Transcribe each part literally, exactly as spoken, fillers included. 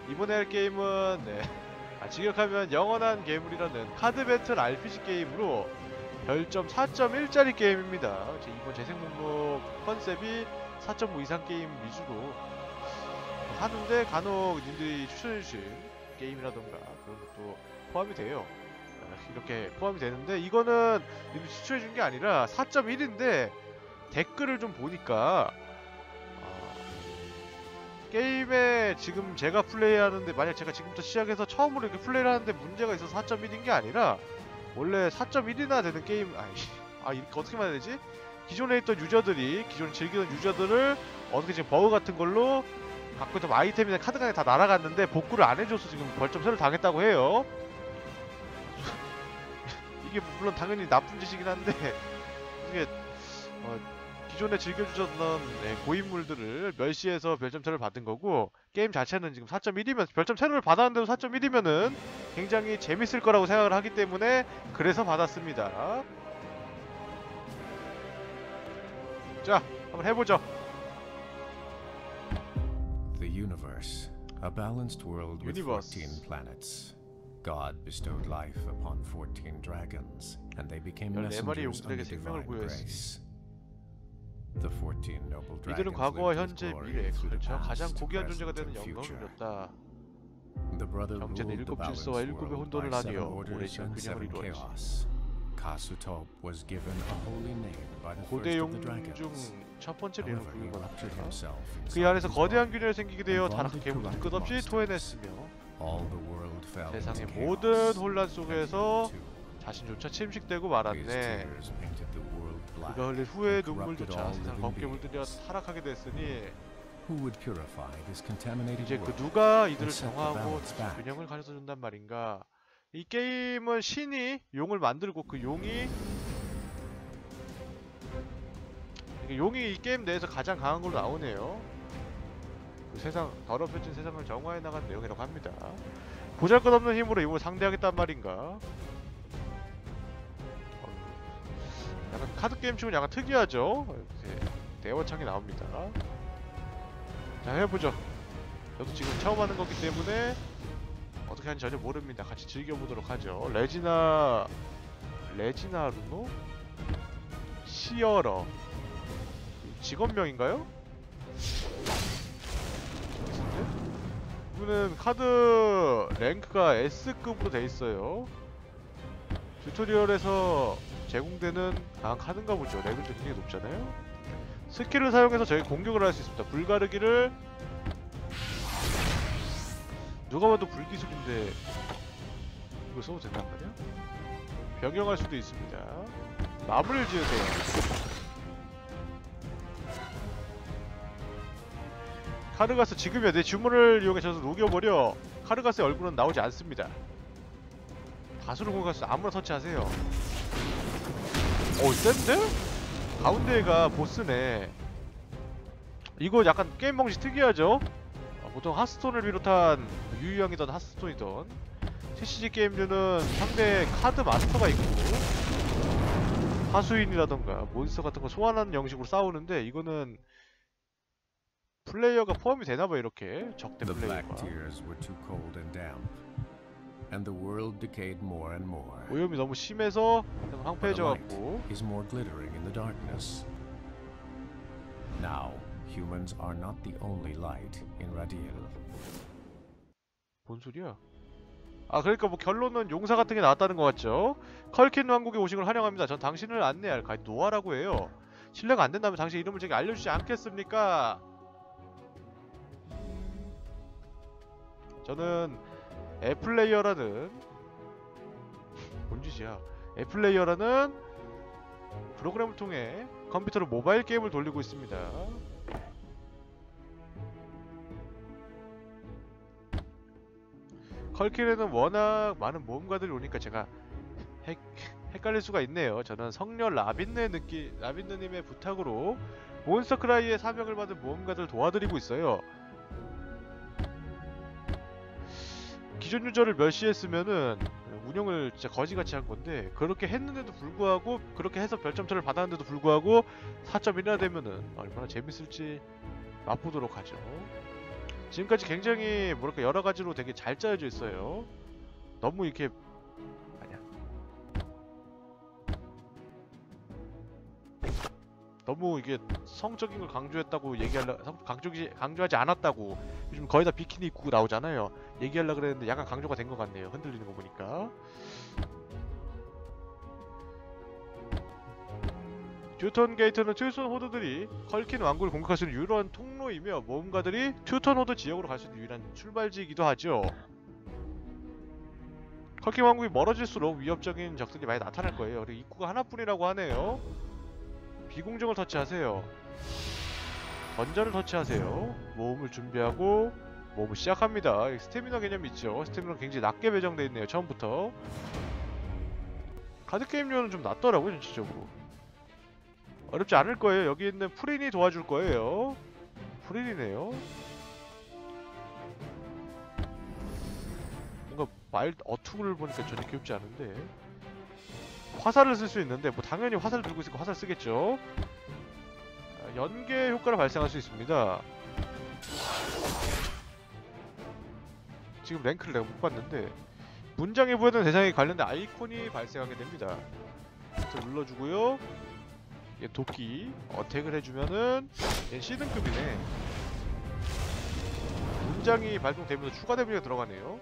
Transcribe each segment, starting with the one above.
이번에 할 게임은 네. 아, 직역하면 영원한 괴물이라는 카드 배틀 알피지 게임으로 별점 사 점 일짜리 게임입니다. 제 이번 재생 목록 컨셉이 사 점 오 이상 게임 위주로 하는데 간혹 님들이 추천해주신 게임이라던가 그런 것도 포함이 돼요. 이렇게 포함이 되는데 이거는 님들이 추천해준 게 아니라 사 점 일인데 댓글을 좀 보니까 어, 게임에 지금 제가 플레이하는데 만약 제가 지금부터 시작해서 처음으로 이렇게 플레이를 하는데 문제가 있어서 사 점 일인 게 아니라 원래 사 점 일이나 되는 게임 아이씨 아 이렇게 어떻게 말해야 되지? 기존에 있던 유저들이 기존에 즐기던 유저들을 어떻게 지금 버그 같은 걸로 갖고 있던 아이템이나 카드가 다 날아갔는데 복구를 안 해줘서 지금 벌점 세를 당했다고 해요. 이게 물론 당연히 나쁜 짓이긴 한데 이게 어, 기존에 즐겨주셨던 네, 고인물들을 멸시해서 별점 세를 받은 거고 게임 자체는 지금 사 점 일이면 별점 세를 받았는데도 사 점 일이면은 굉장히 재밌을 거라고 생각을 하기 때문에 그래서 받았습니다. 자, 한번 해보죠. The universe, a balanced world with Universe. fourteen planets. God bestowed life upon fourteen dragons, and they became 열네 마리 messengers of 용들에게 the 생명을 divine 부여했으니 grace. The fourteen noble 이들은 dragons 과거와 lived with 현재, glory 미래, through the 그렇죠. 가장 past, 고귀한 존재가 present, 되는 and 영광을 future. 누렸다. The brother 형제는 ruled the 일곱 balanced 질서와 일곱의 world 혼돈을 by seven 나뉘어 오래 orders 지은 and 균형을 seven 이루었지. chaos. Kasutop was given a holy name by the 고대 first of the 용 dragons. 중 첫 번째 이름을 However, he 부여받았다. ruptured himself 그 inside 안에서 his 거대한 body. 균열이 생기게 되어 타락한 괴물을 끝없이 토해냈으며 All the world fell into 세상의 chaos. 모든 혼란 속에서 Too. 자신조차 침식되고 His 말았네. tears painted the world black 그가 흘린 후회의 and corrupted 눈물조차 all 세상 living 검게 물들여 beings. 타락하게 됐으니 Who would purify this contaminated 이제 그 world? 누가 이들을 set the 정화하고 balance back? 균형을 가져다 준단 말인가. 이 게임은 신이 용을 만들고 그 용이 용이 이 게임 내에서 가장 강한 걸로 나오네요. 그 세상 더럽혀진 세상을 정화해 나간 내용이라고 합니다. 보잘것없는 힘으로 용을 상대하겠단 말인가. 어, 약간 카드 게임 치고는 약간 특이하죠. 이렇게 대화창이 나옵니다. 자, 해보죠. 저도 지금 처음 하는 거기 때문에 어떻게 하는지 전혀 모릅니다. 같이 즐겨보도록 하죠. 레지나 레지나 루노? 시어러 직업명인가요? 이분은 카드 랭크가 S급으로 돼있어요. 튜토리얼에서 제공되는 강한 카드인가 보죠. 랭크도 굉장히 높잖아요. 스킬을 사용해서 저희 공격을 할 수 있습니다. 불가르기를 누가 봐도 불기술인데 이거 써도 된단 말이야? 변경할 수도 있습니다. 마무리를 지으세요. 카르가스 지금이야. 내 주문을 이용해서 녹여버려. 카르가스의 얼굴은 나오지 않습니다. 다수를 공격할 수 아무나 터치하세요. 오, 센데? 가운데가 보스네. 이거 약간 게임 방식 특이하죠? 어, 보통 하스스톤을 비롯한 유유형이던 하스스톤이던 티씨지 게임류는 상대 카드 마스터가 있고 하수인이라던가 몬스터 같은 거 소환하는 형식으로 싸우는데 이거는 플레이어가 포함이 되나봐. 이렇게 적대 The black 플레이어가 tears were too cold and damp, and the world decayed more and more. 오염이 너무 심해서 But the 황폐해져갖고 light is more glittering in the darkness. Now, humans are not the only light in Radiel. 뭔 소리야? 아, 그러니까 뭐 결론은 용사 같은 게 나왔다는 것 같죠? 컬킨 왕국에 오신 걸 환영합니다. 전 당신을 안내할 가이드 노아라고 해요. 신뢰가 안 된다면 당신 이름을 제게 알려주지 않겠습니까? 저는 애플레이어라는 뭔 짓이야? 애플레이어라는 프로그램을 통해 컴퓨터로 모바일 게임을 돌리고 있습니다. 컬킬에는 워낙 많은 모험가들이 오니까 제가 헷, 헷갈릴 수가 있네요. 저는 성녀 라빈네 느끼, 라빈느님의 부탁으로 몬스터 크라이의 사명을 받은 모험가들 도와드리고 있어요. 기존 유저를 멸시했으면은 운영을 진짜 거지같이 한 건데 그렇게 했는데도 불구하고 그렇게 해서 별점차를 받았는데도 불구하고 사 점 일이나 되면은 얼마나 재밌을지 맛보도록 하죠. 지금까지 굉장히 뭐랄까 여러 가지로 되게 잘 짜여져 있어요. 너무 이렇게 아니야. 너무 이게 성적인 걸 강조했다고 얘기하려 성 강조기 강조하지 않았다고 요즘 거의 다 비키니 입고 나오잖아요. 얘기하려 그랬는데 약간 강조가 된 것 같네요. 흔들리는 거 보니까. 튜턴 게이트는 튜턴 호드들이 컬킨 왕국을 공격할 수 있는 유일한 통로이며 모험가들이 튜턴 호드 지역으로 갈 수 있는 유일한 출발지이기도 하죠. 컬킨 왕국이 멀어질수록 위협적인 적들이 많이 나타날 거예요. 그리고 입구가 하나뿐이라고 하네요. 비공정을 터치하세요. 던전을 터치하세요. 모험을 준비하고 모험을 시작합니다. 스태미너 개념이 있죠. 스태미너가 굉장히 낮게 배정되어 있네요. 처음부터. 카드게임료는 좀 낮더라고요. 전체적으로. 어렵지 않을 거예요. 여기 있는 프린이 도와줄 거예요. 프린이네요. 뭔가 말 어투를 보니까 전혀 귀엽지 않은데 화살을 쓸 수 있는데 뭐 당연히 화살 들고 있으니까 화살 쓰겠죠. 연계 효과를 발생할 수 있습니다. 지금 랭크를 내가 못 봤는데 문장에 보여드는 대상에 관련된 아이콘이 발생하게 됩니다. 버튼 눌러주고요. 얘 도끼 어택을 해주면은 얘 C등급이네. 문장이 발동되면서 추가 데미지가 들어가네요.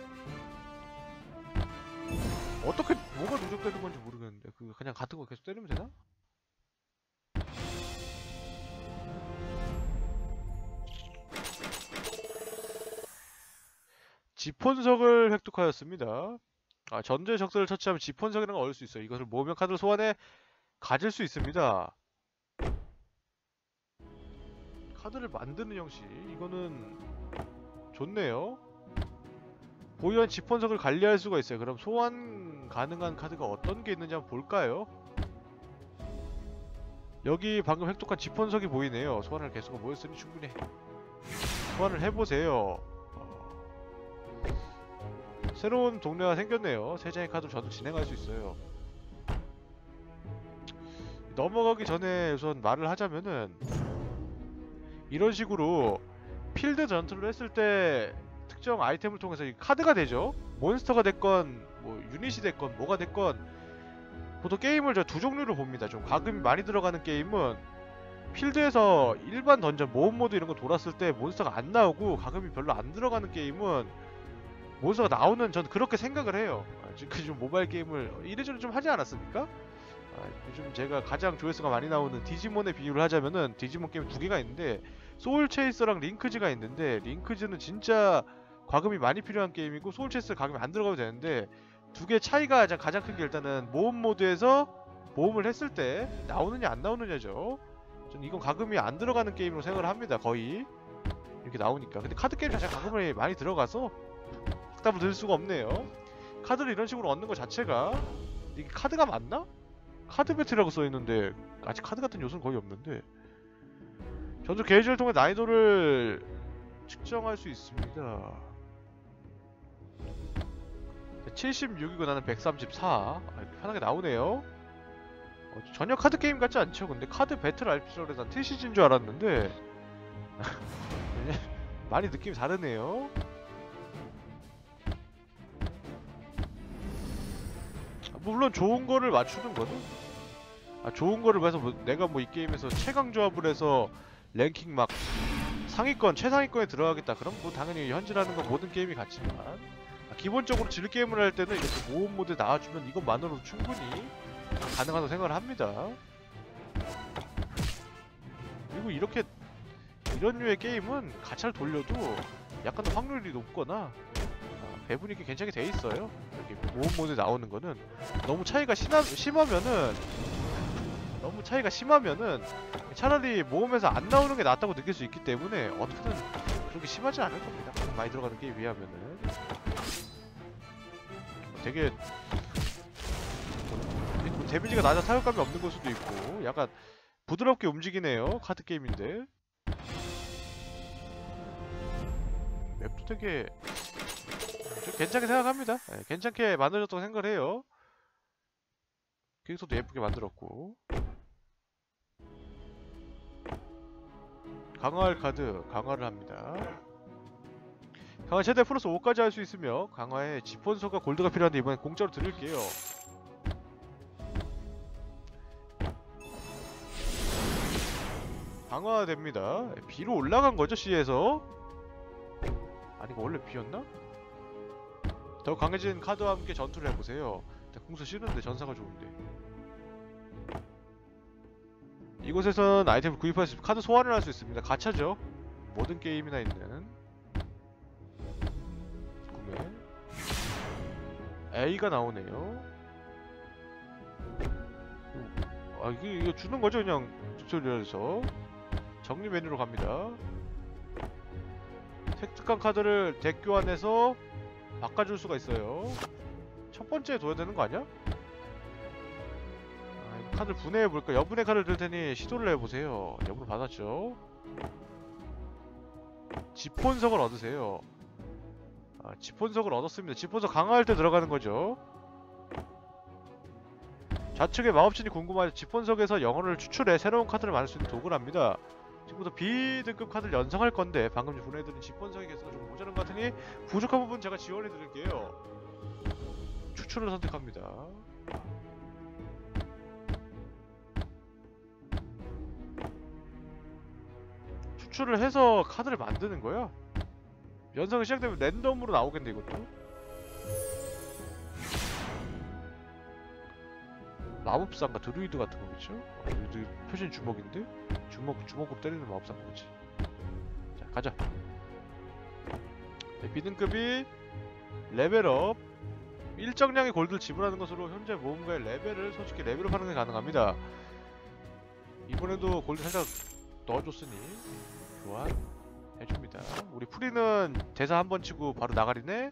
어떻게 뭐가 누적되는 건지 모르겠는데 그 그냥 같은 거 계속 때리면 되나? 지폰석을 획득하였습니다. 아, 전제 적들을 처치하면 지폰석이라는 걸 얻을 수 있어요. 이것을 모으면 카드를 소환해 가질 수 있습니다. 카드를 만드는 형식 이거는 좋네요. 보유한 지폰석을 관리할 수가 있어요. 그럼 소환 가능한 카드가 어떤 게 있는지 한번 볼까요? 여기 방금 획득한 지폰석이 보이네요. 소환할 개수가 모였으니 충분히 소환을 해보세요. 새로운 동네가 생겼네요. 세 장의 카드로 저도 진행할 수 있어요. 넘어가기 전에 우선 말을 하자면은 이런 식으로 필드 전투를 했을 때 특정 아이템을 통해서 이 카드가 되죠. 몬스터가 됐건 뭐 유닛이 됐건 뭐가 됐건 보통 게임을 저 두 종류로 봅니다. 좀 과금이 많이 들어가는 게임은 필드에서 일반 던전 모험 모드 이런 거 돌았을 때 몬스터가 안 나오고 과금이 별로 안 들어가는 게임은 몬스터가 나오는 전 그렇게 생각을 해요. 아, 지금 좀 모바일 게임을 이래저래 좀 하지 않았습니까? 아, 요즘 제가 가장 조회수가 많이 나오는 디지몬의 비유를 하자면은 디지몬 게임 두 개가 있는데 소울 체이서랑 링크즈가 있는데 링크즈는 진짜 과금이 많이 필요한 게임이고 소울 체이스 과금이 안 들어가도 되는데 두 개 차이가 가장 큰 게 일단은 모험 모드에서 모험을 했을 때 나오느냐 안 나오느냐죠. 전 이건 과금이 안 들어가는 게임으로 생각을 합니다. 거의 이렇게 나오니까. 근데 카드 게임 자체가 과금이 많이 들어가서 확답을 들 수가 없네요. 카드를 이런 식으로 얻는 것 자체가 이게 카드가 맞나? 카드 배틀이라고 써있는데 아직 카드 같은 요소는 거의 없는데 전투 게이지를 통해 난이도를 측정할 수 있습니다. 칠십육이고 나는 백삼십사. 아, 편하게 나오네요. 어, 전혀 카드 게임 같지 않죠? 근데 카드 배틀 알피지라고 해서 난 티씨지인 줄 알았는데 많이 느낌이 다르네요. 물론 좋은 거를 맞추는 거는 아, 좋은 거를 해서 뭐 내가 뭐 이 게임에서 최강 조합을 해서 랭킹 막 상위권, 최상위권에 들어가겠다. 그럼 뭐 당연히 현질하는 건 모든 게임이 같지만 아, 기본적으로 질 게임을 할 때는 이렇게 모험 모드에 나와주면 이것만으로도 충분히 가능하다고 생각을 합니다. 그리고 이렇게 이런 류의 게임은 가차를 돌려도 약간 더 확률이 높거나 아, 배분이 꽤 괜찮게 돼 있어요. 이렇게 모험 모드에 나오는 거는 너무 차이가 심하, 심하면은 너무 차이가 심하면은 차라리 모험에서 안 나오는 게 낫다고 느낄 수 있기 때문에 어떻게든 그렇게 심하지 않을 겁니다. 많이 들어가는 게임 비하면은 되게 뭐 데미지가 낮아 타격감이 없는 걸 수도 있고 약간 부드럽게 움직이네요. 카드 게임인데 맵도 되게 좀 괜찮게 생각합니다. 네, 괜찮게 만들어졌다고 생각을 해요. 캐릭터도 예쁘게 만들었고 강화할 카드 강화를 합니다. 강화 최대 플러스 오까지 할 수 있으며 강화에 지폰서가 골드가 필요한데 이번엔 공짜로 드릴게요. 강화됩니다. B로 올라간 거죠, C에서. 아니 이거 원래 B였나? 더 강해진 카드와 함께 전투를 해보세요. 공수 싫은데 전사가 좋은데. 이곳에선 아이템을 구입할 수, 카드 소환을 할 수 있습니다. 가차죠. 모든 게임이나 있는 구매. A가 나오네요. 아 이게 이거 주는 거죠 그냥 튜토리얼에서. 정리 메뉴로 갑니다. 획득한 카드를 덱 교환해서 바꿔줄 수가 있어요. 첫 번째에 둬야 되는 거 아니야? 아, 이거 카드를 분해해볼까? 여분의 카드를 들 테니 시도를 해보세요. 여분 받았죠? 지폰석을 얻으세요. 아, 지폰석을 얻었습니다. 지폰석 강화할 때 들어가는 거죠. 좌측의 마법진이 궁금하죠. 지폰석에서 영혼을 추출해 새로운 카드를 만들 수 있는 도구랍니다. 지금부터 B등급 카드를 연성할 건데 방금 보내드린 지폰석의 개수가 좀 모자란 것 같으니 부족한 부분 제가 지원해드릴게요. 추출을 선택합니다. 추출을 해서 카드를 만드는 거야. 연성이 시작되면 랜덤으로 나오겠네 이것도. 마법사인가 드루이드 같은 거겠죠? 아, 드루이드 표신 주먹인데? 주먹, 주먹으로 때리는 마법사인 거지. 자, 가자. 네, B등급이 레벨업. 일정량의 골드를 지불하는 것으로 현재 모험가의 레벨을 솔직히 레벨업 하는 게 가능합니다. 이번에도 골드 살짝 넣어줬으니 교환 해줍니다. 우리 프리는 대사 한 번 치고 바로 나가리네?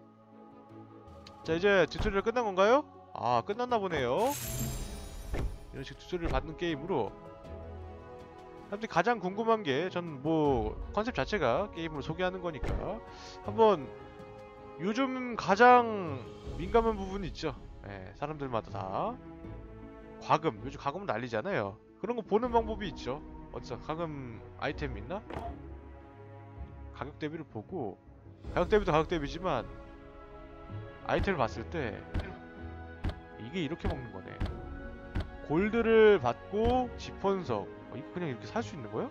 자, 이제 튜토리얼 끝난 건가요? 아, 끝났나 보네요. 이런 식으로 튜토리얼 받는 게임으로. 사람들이 가장 궁금한 게, 전 뭐 컨셉 자체가 게임으로 소개하는 거니까 한번 요즘 가장 민감한 부분이 있죠. 예, 사람들마다 다 과금, 요즘 과금은 난리잖아요. 그런 거 보는 방법이 있죠. 어디서 과금 아이템 있나? 가격 대비를 보고, 가격 대비도 가격 대비지만 아이템을 봤을 때 이게 이렇게 먹는 거네. 골드를 받고 지폰석. 어, 이거 그냥 이렇게 살 수 있는 거야?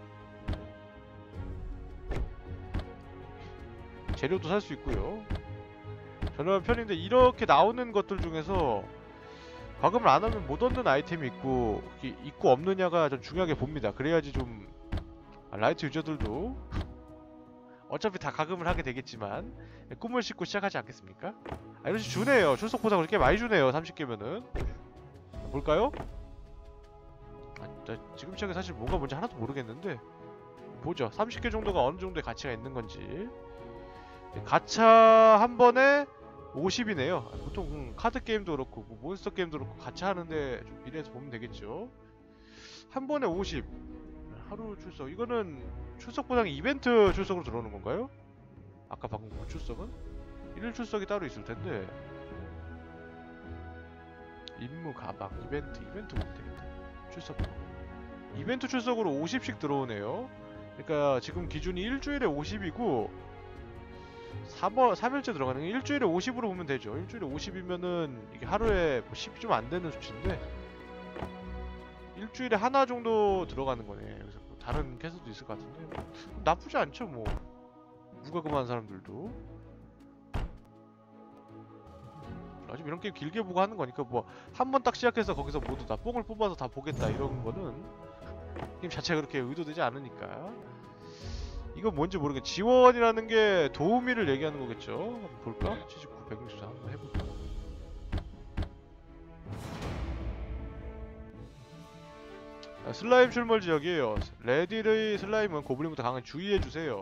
재료도 살 수 있고요. 저렴한 편인데 이렇게 나오는 것들 중에서 과금을 안 하면 못 얻는 아이템이 있고 있고 없느냐가 좀 중요하게 봅니다. 그래야지 좀 라이트 유저들도 어차피 다 과금을 하게 되겠지만 꿈을 싣고 시작하지 않겠습니까? 아, 이런 식으로 주네요. 출석 보상을 꽤 많이 주네요. 삼십 개면은. 볼까요? 아, 나 지금 시작에 사실 뭐가 뭔지 하나도 모르겠는데 보죠. 삼십 개 정도가 어느 정도의 가치가 있는 건지. 가차 한 번에 오십이네요. 보통 카드 게임도 그렇고 뭐 몬스터 게임도 그렇고 가차 하는데 좀 미래에서 보면 되겠죠. 한 번에 오십. 하루 출석. 이거는 출석 보상이 이벤트 출석으로 들어오는 건가요? 아까 방금 그 출석은? 일일 출석이 따로 있을 텐데. 임무 가방 이벤트 이벤트 보면 되겠다. 출석. 이벤트 출석으로 오십씩 들어오네요. 그러니까 지금 기준이 일주일에 오십이고 삼 월, 삼 일째 들어가는 게 일주일에 오십으로 보면 되죠. 일주일에 오십이면은 이게 하루에 뭐 십이 좀 안 되는 수치인데 일주일에 하나 정도 들어가는 거네. 그래서 뭐 다른 캐스도 있을 것 같은데 뭐 나쁘지 않죠 뭐. 무과금한 사람들도. 아직 이런 게임 길게 보고 하는 거니까 뭐 한 번 딱 시작해서 거기서 모두 다 뽕을 뽑아서 다 보겠다 이런 거는 게임 자체가 그렇게 의도되지 않으니까. 이건 뭔지 모르겠. 지원이라는 게 도우미를 얘기하는 거겠죠. 한번 볼까? 칠십구, 백육십사 한번 해볼까? 아, 슬라임 출몰 지역이에요. 레딜의 슬라임은 고블린보다 강한 주의해주세요.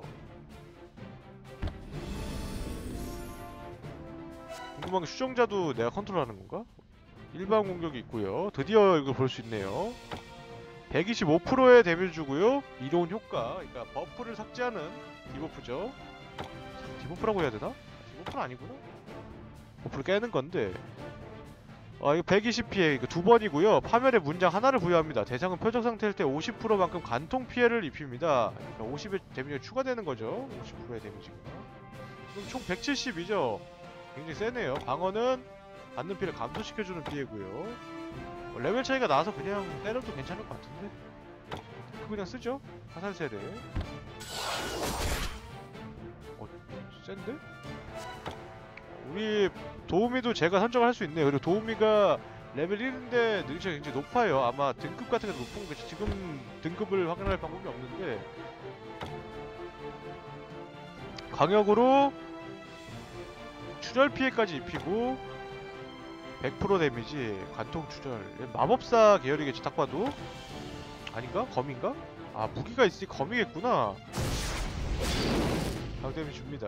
궁금한 게 수정자도 내가 컨트롤하는 건가? 일반 공격이 있고요. 드디어 이걸 볼 수 있네요. 백이십오 퍼센트의 데미지 주고요. 이로운 효과, 그러니까 버프를 삭제하는 디버프죠. 디버프라고 해야 되나? 디버프는 아니구나. 버프를 깨는 건데. 아, 이거 백이십 피해, 이거 두 번이고요. 파멸의 문장 하나를 부여합니다. 대상은 표적 상태일 때 오십 퍼센트만큼 간통 피해를 입힙니다. 그러니까 오십의 데미지가 추가되는 거죠. 오십 퍼센트의 데미지가. 그럼 총 백칠십이죠. 굉장히 세네요. 방어는 받는 피해를 감소시켜주는 피해고요. 어, 레벨 차이가 나서 그냥 때려도 괜찮을 것 같은데. 그거 그냥 쓰죠. 화살 세례. 어, 센데? 우리 도우미도 제가 선정을 할 수 있네요. 그리고 도우미가 레벨 일인데 능력치가 굉장히 높아요. 아마 등급 같은 게 높은 거지. 지금 등급을 확인할 방법이 없는데 강력으로 출혈 피해까지 입히고 백 퍼센트 데미지, 관통 출혈. 마법사 계열이겠지 딱 봐도. 아닌가? 검인가? 아 무기가 있으니 검이겠구나. 각 데미지 줍니다.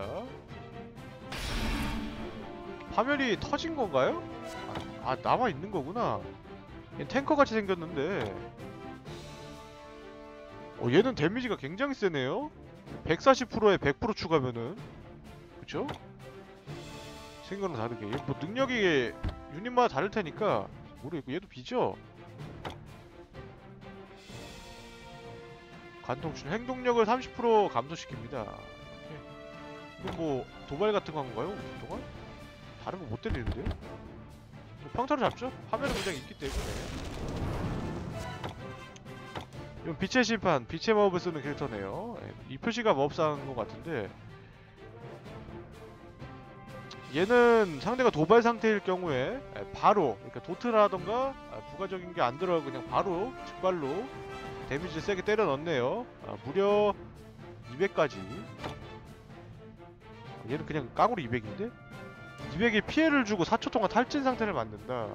화면이 터진 건가요? 아, 아 남아 있는 거구나. 얘는 탱커 같이 생겼는데. 어 얘는 데미지가 굉장히 세네요. 백사십 퍼센트에 백 퍼센트 추가면은, 그쵸? 생각은 다르게. 얘 뭐 능력이 유닛마다 다를 테니까 모르겠고 얘도 비죠. 관통출 행동력을 삼십 퍼센트 감소시킵니다. 이건 뭐 도발 같은 거 한 건가요? 동안? 다른 거 못 때리는데요? 평타로 잡죠? 화면은 그냥 있기 때문에. 이건 빛의 심판, 빛의 마법을 쓰는 캐릭터네요. 이 표시가 마법사인 것 같은데 얘는 상대가 도발 상태일 경우에 바로, 그러니까 도트라던가 부가적인 게 안 들어가고 그냥 바로 직발로 데미지를 세게 때려 넣네요. 아, 무려 이백까지. 얘는 그냥 깡으로 이백인데? 이백에 피해를 주고 사 초 동안 탈진 상태를 만든다.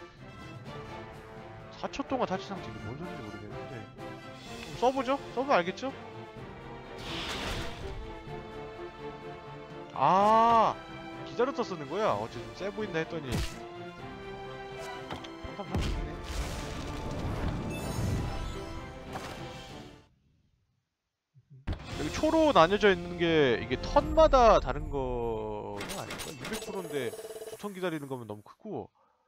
사 초 동안 탈진 상태, 이게 뭔 소리인지 모르겠는데. 써보죠? 써보면 알겠죠? 아, 기다렸다 쓰는 거야? 어째 좀 세 보인다 했더니 평타 평타이네. 여기 초로 나뉘어져 있는 게 이게 턴마다 다른 거는 아닐까? 이백 퍼센트인데 두 턴 기다리는 거면 너무 크고,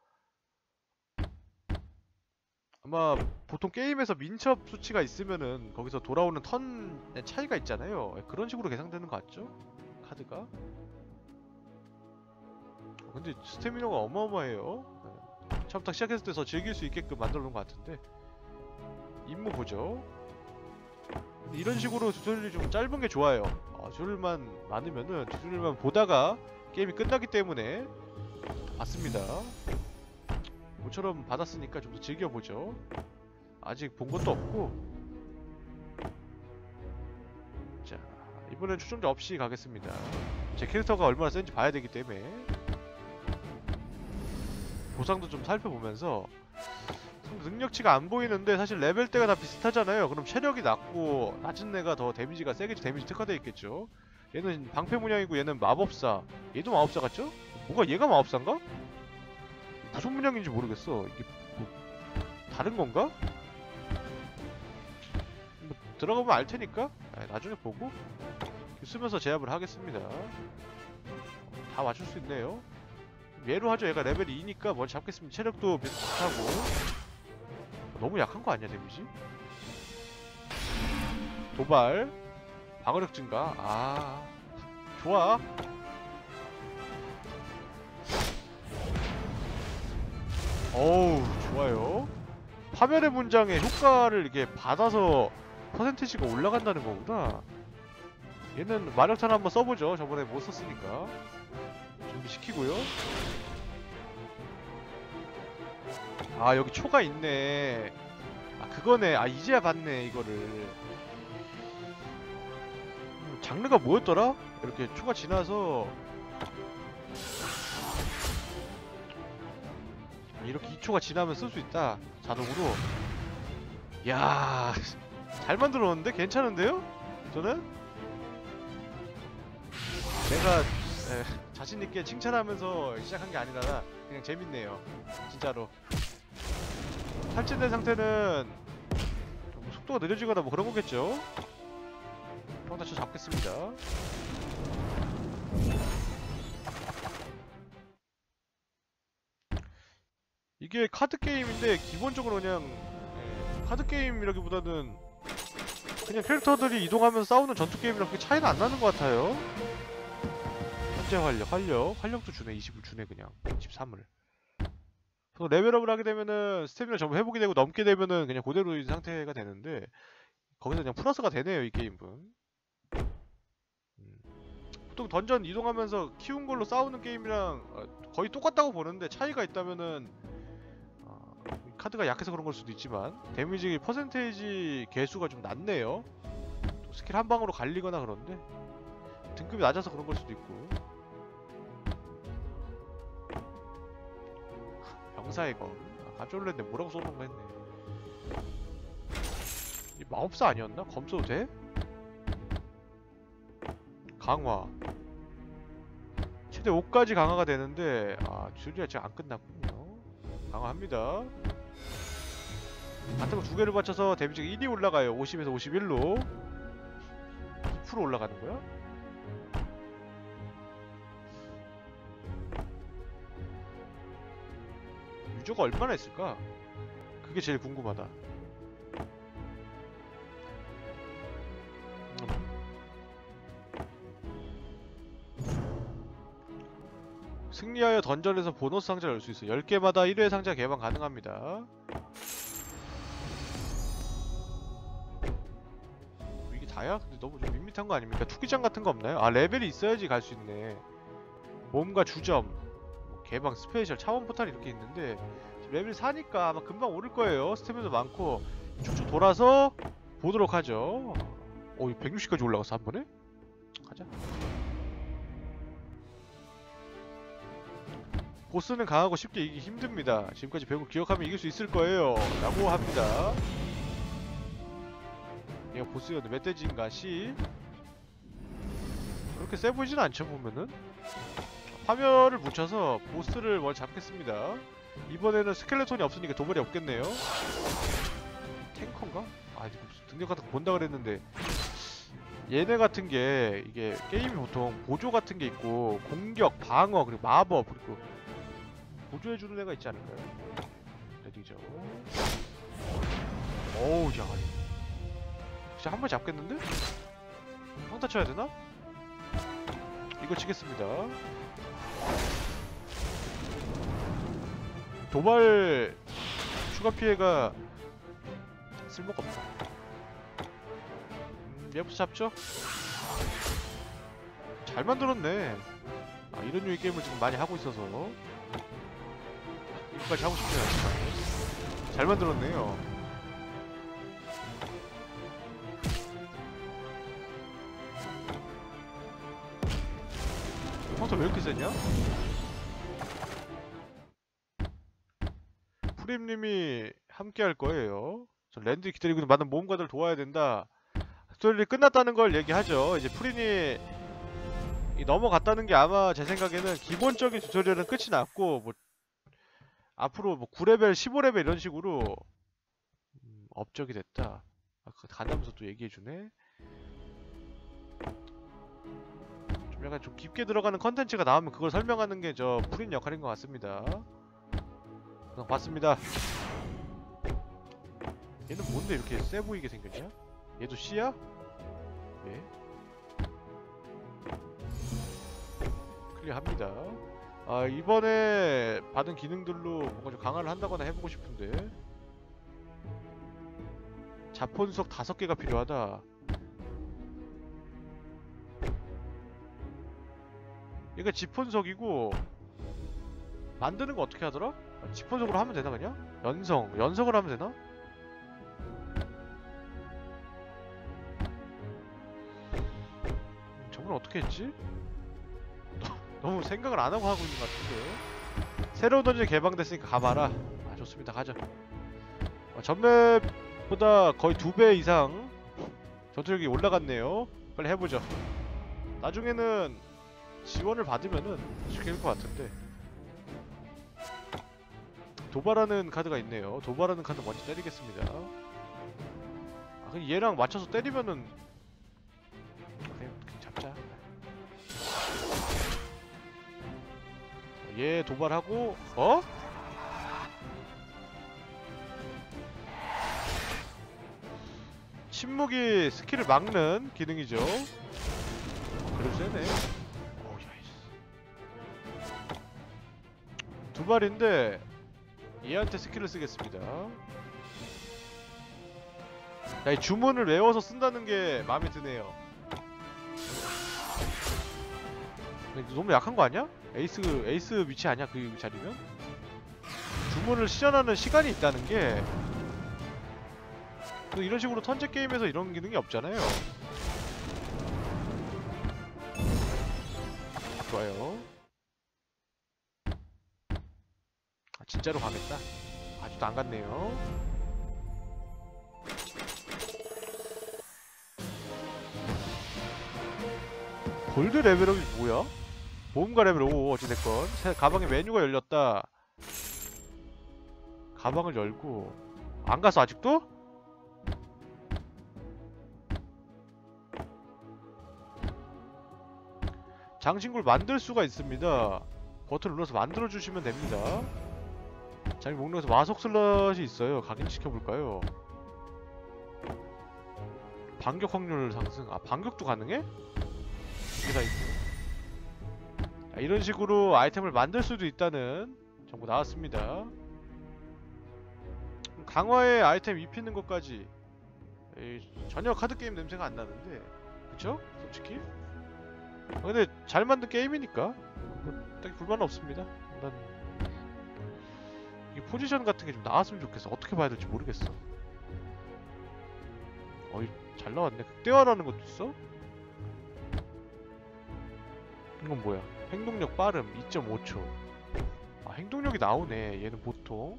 아마 보통 게임에서 민첩 수치가 있으면은 거기서 돌아오는 턴의 차이가 있잖아요. 그런 식으로 계산되는 거 같죠? 카드가. 근데 스태미너가 어마어마해요. 처음부터 시작했을 때 더 즐길 수 있게끔 만들어 놓은 것 같은데. 임무 보죠. 이런 식으로 튜토리얼이 좀 짧은 게 좋아요. 어, 튜토리얼만 많으면은 튜토리얼만 보다가 게임이 끝나기 때문에 봤습니다. 모처럼 받았으니까 좀 더 즐겨보죠. 아직 본 것도 없고. 자, 이번엔 추종자 없이 가겠습니다. 제 캐릭터가 얼마나 센지 봐야 되기 때문에 보상도 좀 살펴보면서. 능력치가 안 보이는데 사실 레벨대가 다 비슷하잖아요. 그럼 체력이 낮고 낮은 애가 더 데미지가 세게 데미지 특화되어 있겠죠. 얘는 방패 문양이고 얘는 마법사. 얘도 마법사 같죠? 뭐가 얘가 마법사인가? 무슨 문양인지 모르겠어. 이게 뭐 다른 건가? 뭐 들어가보면 알 테니까 아, 나중에 보고 쓰면서 제압을 하겠습니다. 다 맞출 수 있네요. 얘로 하죠. 얘가 레벨 이니까 먼저 잡겠습니다. 체력도 비슷하고. 너무 약한 거 아니야, 데미지? 도발, 방어력 증가. 아, 좋아. 어우, 좋아요. 파멸의 문장의 효과를 이렇게 받아서 퍼센티지가 올라간다는 거구나. 얘는 마력탄 한번 써보죠. 저번에 못 썼으니까. 준비시키고요. 아, 여기 초가 있네. 아, 그거네. 아, 이제야 봤네, 이거를. 음, 장르가 뭐였더라? 이렇게 초가 지나서 이렇게 이 초가 지나면 쓸 수 있다. 자동으로. 야, 잘 만들었는데? 괜찮은데요? 저는? 내가 에, 자신있게 칭찬하면서 시작한 게 아니라 그냥 재밌네요. 진짜로. 탈진된 상태는 좀 속도가 느려지거나 뭐 그런 거겠죠? 평타 쳐 잡겠습니다. 이게 카드 게임인데 기본적으로 그냥 예, 카드 게임이라기보다는 그냥 캐릭터들이 이동하면서 싸우는 전투 게임이랑 그렇게 차이는 안 나는 것 같아요. 현재 활력, 활력, 활력도 주네. 이십을 주네 그냥. 이십삼을. 그래서 레벨업을 하게 되면은 스태미나 전부 회복이 되고 넘게 되면은 그냥 그대로인 상태가 되는데 거기서 그냥 플러스가 되네요 이 게임은. 음. 보통 던전 이동하면서 키운 걸로 싸우는 게임이랑 어, 거의 똑같다고 보는데 차이가 있다면은 어, 카드가 약해서 그런 걸 수도 있지만 데미지 퍼센테이지 개수가 좀 낮네요. 또 스킬 한 방으로 갈리거나 그런데 등급이 낮아서 그런 걸 수도 있고. 병사의 검. 아, 깜짝 놀랐네. 뭐라고 써놓은 거 했네. 이 마법사 아니었나? 검 써도 돼? 강화. 최대 오까지 강화가 되는데 아 튜토리얼 아직 안 끝났군요. 강화합니다. 같은 거 두 개를 받쳐서 데미지가 일이 올라가요. 오십에서 오십일로 이 퍼센트 올라가는 거야? 유저가 얼마나 했을까? 그게 제일 궁금하다. 승리하여 던전에서 보너스 상자를 열 수 있어. 열 개마다 일 회 상자 개방 가능합니다. 이게 다야? 근데 너무 좀 밋밋한 거 아닙니까? 투기장 같은 거 없나요? 아 레벨이 있어야지 갈 수 있네. 몸과 주점, 뭐 개방, 스페셜, 차원 포탈 이렇게 있는데 레벨 사니까 아마 금방 오를 거예요. 스태미나도 많고 쭉쭉 돌아서 보도록 하죠. 오, 백육십까지 올라갔어 한 번에? 가자. 보스는 강하고 쉽게 이기기 힘듭니다. 지금까지 배운 거 기억하면 이길 수 있을 거예요. 라고 합니다. 얘가 보스였는데 멧돼지인가 C. 그렇게 세 보이진 않죠 보면은. 화면을 묻혀서 보스를 먼저 잡겠습니다. 이번에는 스켈레톤이 없으니까 도발이 없겠네요. 탱커인가? 아 이거 등력 같은 거 본다 그랬는데 얘네 같은 게 이게 게임이 보통 보조 같은 게 있고 공격, 방어, 그리고 마법, 그리고 보조해주는 애가 있지 않을까요? 레디죠. 어우 야 진짜 한 번 잡겠는데? 평타 쳐야 되나? 이거 치겠습니다. 도발 추가 피해가 쓸모가 없다. 음, 얘부터 잡죠? 잘 만들었네. 아, 이런 류의 게임을 지금 많이 하고 있어서 이거까지 하고 싶진 않지만 잘 만들었네요. 펑터 왜 이렇게 세냐? 프림님이 함께 할 거예요. 저 랜드 기다리고 있는 많은 모험가들 도와야 된다. 스토리를 끝났다는 걸 얘기하죠. 이제 프린이 이 넘어갔다는 게 아마 제 생각에는 기본적인 튜토리얼은 끝이 났고 뭐 앞으로 뭐 구 레벨, 십오 레벨 이런 식으로 음, 업적이 됐다. 아, 그거 간다면서 또 얘기해주네. 좀 약간 좀 깊게 들어가는 컨텐츠가 나오면 그걸 설명하는 게 저 프린 역할인 것 같습니다. 그냥 봤습니다. 얘는 뭔데 이렇게 세 보이게 생겼냐? 얘도 C야? 네. 클리어합니다. 아 이번에 받은 기능들로 뭔가 좀 강화를 한다거나 해보고 싶은데 자폰석 다섯 개가 필요하다. 얘가 지폰석이고 만드는 거 어떻게 하더라? 아, 지폰석으로 하면 되나 그냥? 연성, 연석을 하면 되나? 음, 저건 어떻게 했지? 너무 생각을 안 하고 하고 있는 것 같은데. 새로운 던전이 개방됐으니까 가봐라. 아 좋습니다. 가자. 어, 전맵보다 거의 두 배 이상 전투력이 올라갔네요. 빨리 해보죠. 나중에는 지원을 받으면은 쉽게 될 것 같은데. 도발하는 카드가 있네요. 도발하는 카드 먼저 때리겠습니다. 아 그냥 얘랑 맞춰서 때리면은 그냥, 그냥 잡자. 얘 도발하고 어? 침묵이 스킬을 막는 기능이죠. 어, 그래도 세네. 어우 야 두 발인데 얘한테 스킬을 쓰겠습니다. 자, 이 주문을 외워서 쓴다는 게 마음에 드네요. 너무 약한 거 아니야? 에이스 에이스 위치 아니야? 그 자리면? 주문을 시전하는 시간이 있다는 게 또 이런 식으로 턴제 게임에서 이런 기능이 없잖아요. 좋아요. 아, 진짜로 가겠다. 아직도 안 갔네요. 골드 레벨업이 뭐야? 보험가 레벨 오. 어찌됐건 가방에 메뉴가 열렸다. 가방을 열고 안 가서 아직도? 장신구를 만들 수가 있습니다. 버튼을 눌러서 만들어주시면 됩니다. 자기 목록에서 마속 슬롯이 있어요. 각인시켜볼까요? 반격 확률 상승. 아, 반격도 가능해? 이게 다 있고. 자, 이런 식으로 아이템을 만들 수도 있다는 정보 나왔습니다. 강화에 아이템 입히는 것까지 에이, 전혀 카드게임 냄새가 안 나는데 그쵸? 솔직히? 아, 근데 잘 만든 게임이니까 뭐, 딱히 불만은 없습니다. 난 이 포지션 같은 게 좀 나왔으면 좋겠어. 어떻게 봐야 될지 모르겠어. 어이, 잘 나왔네. 극대화라는 것도 있어? 이건 뭐야? 행동력 빠름 이 점 오 초. 아, 행동력이 나오네. 얘는 보통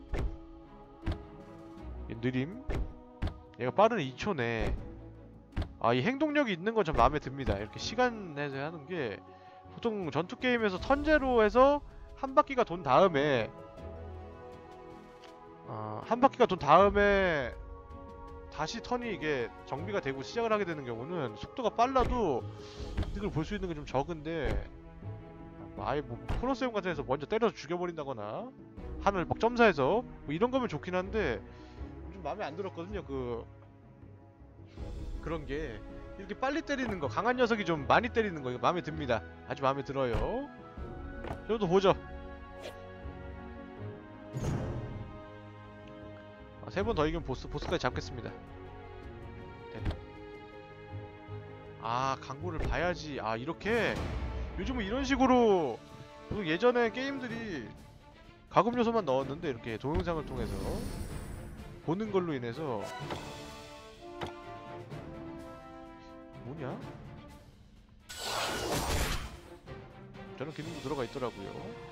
얘 느림. 얘가 빠른 이 초네. 아, 이 행동력이 있는 건 좀 마음에 듭니다. 이렇게 시간 내서 하는 게 보통 전투 게임에서 턴제로 해서 한 바퀴가 돈 다음에 어, 한 바퀴가 돈 다음에 다시 턴이 이게 정비가 되고 시작을 하게 되는 경우는 속도가 빨라도 이득을 볼 수 있는 게 좀 적은데 아예 뭐 코로세움 같은 데서 먼저 때려서 죽여버린다거나 하늘 막 점사해서 뭐 이런 거면 좋긴 한데 좀 마음에 안 들었거든요. 그 그런 게 이렇게 빨리 때리는 거, 강한 녀석이 좀 많이 때리는 거 이거 마음에 듭니다. 아주 마음에 들어요. 저도 보죠. 아, 세 번 더 이기면 보스, 보스까지 잡겠습니다. 네. 아, 광고를 봐야지. 아, 이렇게 요즘은 이런 식으로 예전에 게임들이 가금 요소만 넣었는데 이렇게 동영상을 통해서 보는 걸로 인해서 뭐냐? 저런 기능도 들어가 있더라고요.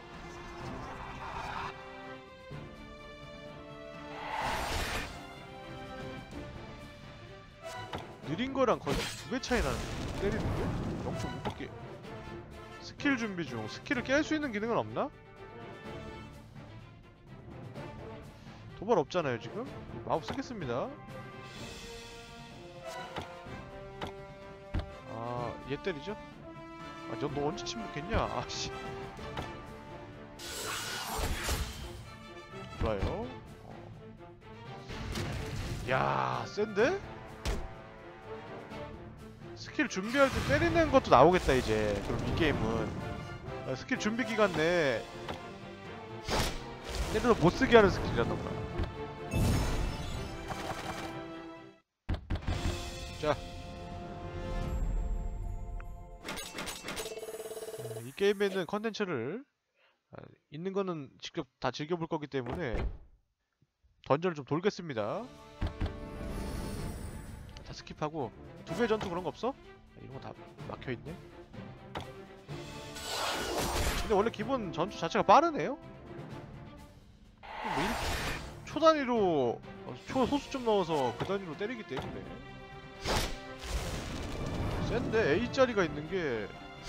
느린 거랑 거의 두 배 차이 나는데 때리는 게? 영 점 오 밖에. 스킬 준비 중. 스킬을 깰 수 있는 기능은 없나? 도발 없잖아요 지금? 마법 쓰겠습니다. 아, 얘 때리죠? 아, 너, 너 언제 침묵했냐? 아씨. 좋아요. 어. 야, 센데? 스킬 준비할 때 때리는 것도 나오겠다 이제. 그럼 이 게임은 아, 스킬 준비 기간 내에 때려서 못쓰게 하는 스킬이라던가. 자, 이 게임에는 컨텐츠를 아, 있는 거는 직접 다 즐겨볼 거기 때문에 던전을 좀 돌겠습니다. 다 스킵하고 두 배 전투 그런 거 없어? 이런 거 다 막혀 있네. 근데 원래 기본 전투 자체가 빠르네요. 뭐 일, 초 단위로 초 소수점 넣어서 그 단위로 때리기 때문에 센데 A자리가 있는 게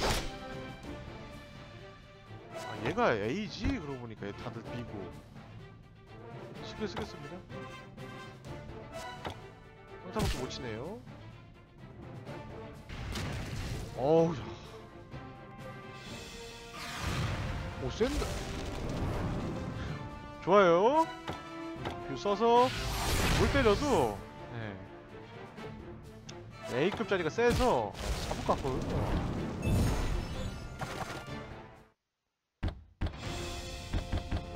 아, 얘가 A지? 그러고 보니까 다들 B고. 스킬 쓰겠습니다. 평타밖에 못 치네요. 어우, 오, 센다. 좋아요. 뷰 써서 뭘 때려도 네. A급짜리가 세서 잡을 것 같거든요.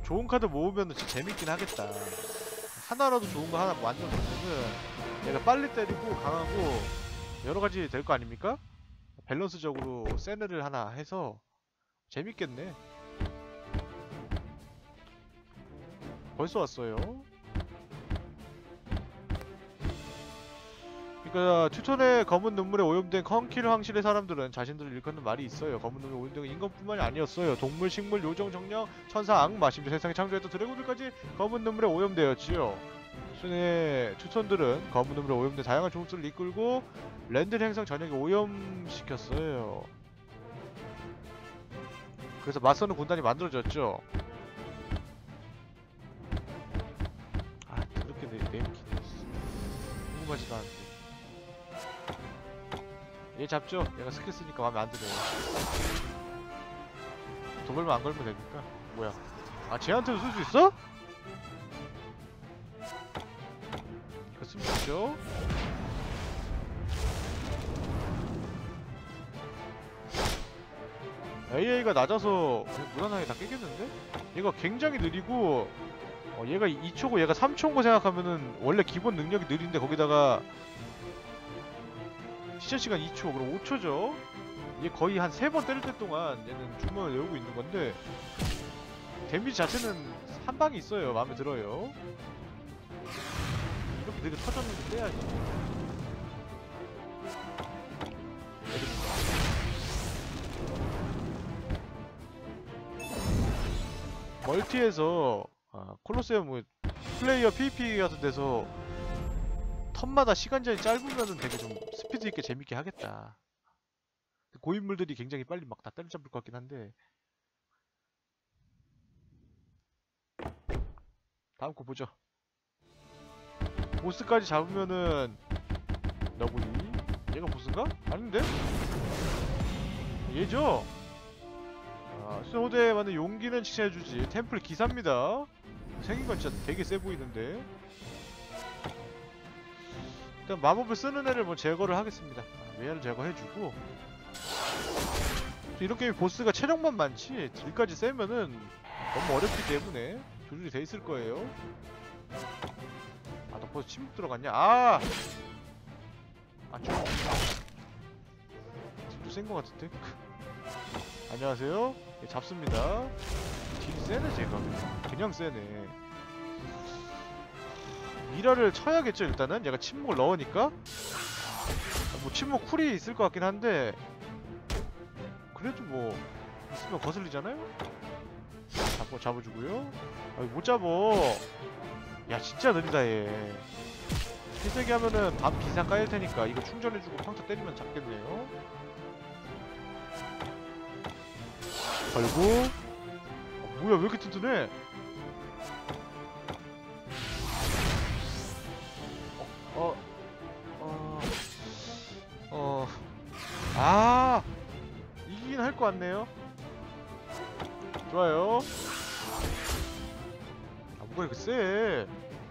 좋은 카드 모으면은 진짜 재밌긴 하겠다. 하나라도 좋은 거 하나 만들어놓으면은 얘가 빨리 때리고 강하고 여러가지 될 거 아닙니까? 밸런스적으로 센 애를 하나 해서 재밌겠네. 벌써 왔어요. 그러니까 튜톤의 검은 눈물에 오염된 컨킬 황실의 사람들은 자신들을 일컫는 말이 있어요. 검은 눈물에 오염된 인간뿐만이 아니었어요. 동물, 식물, 요정, 정령, 천사, 악마, 심지어 세상에 창조했던 드래곤들까지 검은 눈물에 오염되었지요. 튜톤의 튜톤들은 검은 눈물에 오염된 다양한 종족들을 이끌고 랜드 행성 전역에 오염시켰어요. 그래서 맞서는 군단이 만들어졌죠. 아, 그렇게 내, 내키네. 궁금하지도 않은데. 얘 잡죠? 얘가 스킬 쓰니까 마음에 안 드네요. 도발만 안 걸면 되니까. 뭐야? 아, 쟤한테도 쓸 수 있어? 이거 쓰면 좋죠? 에이아이가 낮아서 그냥 무난하게 다 깨겠는데? 얘가 굉장히 느리고 어, 얘가 이 초고 얘가 삼 초인 거 생각하면은 원래 기본 능력이 느린데 거기다가 시전시간 이 초, 그럼 오 초죠? 얘 거의 한 세 번 때릴 때 동안 얘는 주먹을 외우고 있는 건데 데미지 자체는 한 방이 있어요. 마음에 들어요. 이렇게 되게 터졌는데 떼야지. 멀티에서 아, 콜로세움 뭐 플레이어 피브이피 같은 데서 턴마다 시간 제한이 짧으면은 되게 좀 스피드 있게 재밌게 하겠다. 고인물들이 굉장히 빨리 막 다 때려잡을 것 같긴 한데. 다음 거 보죠. 보스까지 잡으면은 너구리? 얘가 보스인가? 아닌데? 얘죠? 아, 수호대에 맞는 용기는 칭찬해주지. 템플 기사입니다. 생긴 건 진짜 되게 세 보이는데. 일단 마법을 쓰는 애를 뭐 제거를 하겠습니다. 외야를 제거해주고. 이런 게임 보스가 체력만 많지 딜까지 세면은 너무 어렵기 때문에 조절이 돼 있을 거예요. 아, 너 벌써 침묵 들어갔냐? 아! 아, 좀. 딜도 센 거 같은데? 안녕하세요. 예, 잡습니다. 딜 세네, 제가. 그냥 세네. 미라를 쳐야겠죠, 일단은? 얘가 침묵을 넣으니까? 아, 뭐, 침묵 쿨이 있을 것 같긴 한데, 그래도 뭐, 있으면 거슬리잖아요? 잡고 잡아주고요. 아, 못 잡어. 야, 진짜 느리다, 얘. 필살기 하면은 밤 비상 까일 테니까 이거 충전해주고 평타 때리면 잡겠네요. 걸고. 어, 뭐야, 왜 이렇게 튼튼해? 어, 어, 어, 어, 아, 이기긴 할 것 같네요. 좋아요. 아, 뭐가 이렇게 세?